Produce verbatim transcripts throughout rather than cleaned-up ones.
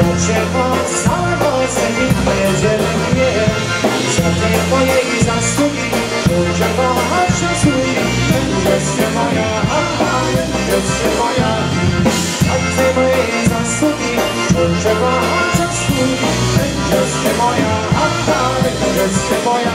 cię pod całego senitnie zielenie. Za te twojej zasługi muszę kochać zasługi. Będziesz ty moja, aha, będziesz ty moja. Za te mojej zasługi muszę kochać zasługi. Będziesz ty moja, aha, będziesz ty moja.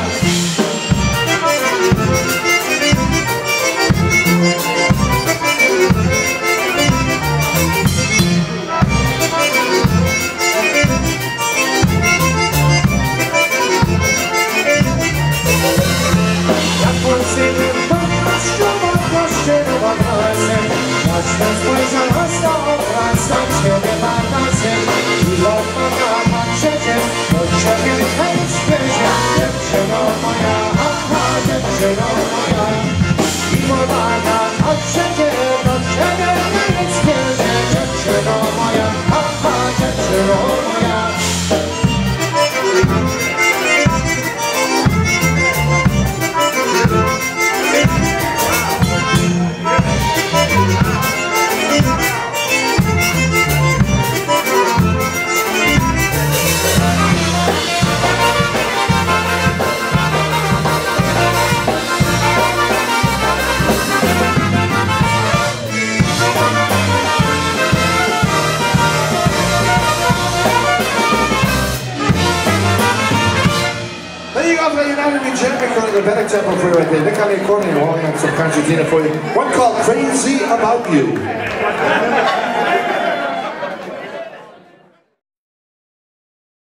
Zacznę spojrzę na obracam ciebie batasem i odmawiam na trzecie, do ciebie chęć śpieża. Dziewczyno moja, aha, dziewczyno moja. I podania na trzecie, do ciebie chęć śpieża. Dziewczyno moja, aha, dziewczyno moja. The better example for you right there. Nick on the accordion while we have some concertina for you. One called Crazy About You.